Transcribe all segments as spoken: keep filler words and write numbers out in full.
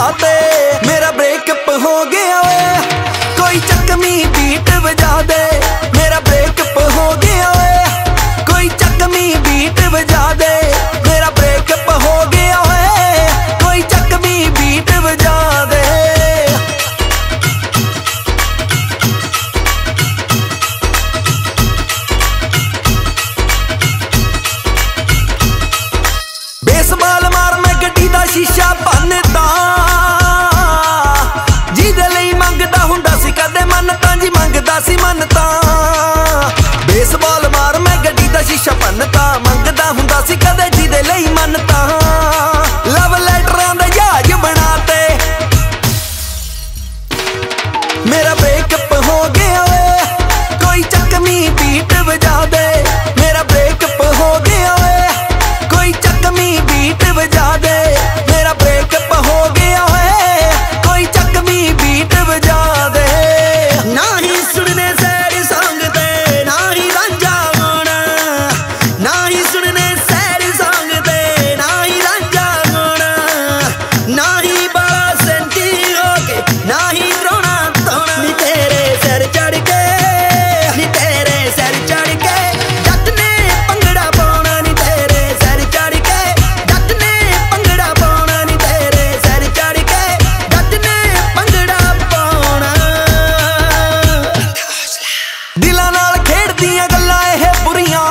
ते मेरा ब्रेकअप हो गया वे, कोई चकमी बीट बजा दे। मेरा ब्रेकअप हो गया वे, कोई चकमी बीट बजा दे। मेरा ब्रेकअप हो गया वे, कोई चकमी बीट बजा दे। बेसबाल मार मैं गड्डी दा शीशा भन्नता, जिहदे लई मंगदा हुंदा सी कदे मन्नतां जी, मंगदा सी मन्नतां। बेसबाल मार मैं गड्डी दा शीशा भन्नता, मंगदा हुंदा सी कदे जिहदे लई मन्नतां। लव लैटरां दे जहाज बनाते, मेरा ब्रेकअप हो गया वे, कोई चकमी बीट बजा दे। मेरा ब्रेकअप हो गया वे, कोई चकमी बीट बजा दे। मेरा ब्रेकअप हो गया है, कोई चकमी बीट बजा दे। ना ही सुनने सैड सॉन्ग ते ना ही रांझा गाना, ना ही सुनने सैड सॉन्ग ते ना ही रांझा गाना, ना ही बड़ा सेंटी होके ना ही रोना धोना। नी तेरे सिर चढ़ के, नी तेरे सिर चढ़ के जट ने भंगड़ा पाउणा। नी तेरे सिर चढ़ के जट ने भंगड़ा पाउणा। नी तेरे सिर चढ़ के जट ने भंगड़ा पाउणा। दिलां नाल खेडदियां गल्लां इह बुरियां,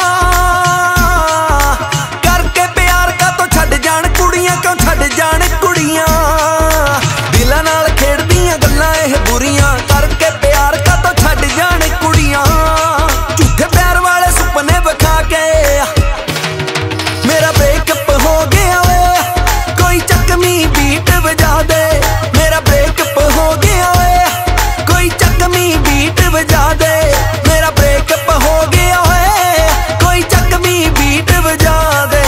करके प्यार का तो छड्ड जाण कुड़ियां, क्यों छड्ड जाण कुड़ियां। दिलां नाल खेडदियां गल्लां इह बुरियां, करके प्यार का तो छड्ड जाण कुड़ियां। झूठे प्यार वाले सुपने विखा के मेरा ब्रेकअप हो गया वे, कोई चकमी बीट बजा दे। मेरा ब्रेकअप हो गया वे, कोई चकमी बीट बजा दे। मेरा ब्रेकअप हो गया है, कोई चकमी बीट बजा दे।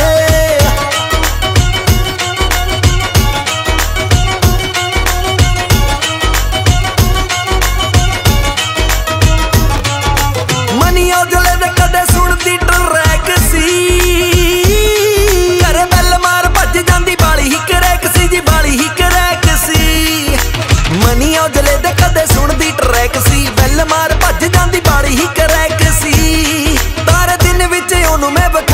मनी औजले दे कदे सुनदी ट्रैक सी, घरे बैल मार भज जांदी बाली ही करैक सी जी, बाली ही करैक सी। मनी औजले दे कदे सुनदी ट्रैक सी, बैल मार भज जांदी बाली ही करैक सी। तारे दिन विच ओनू मैं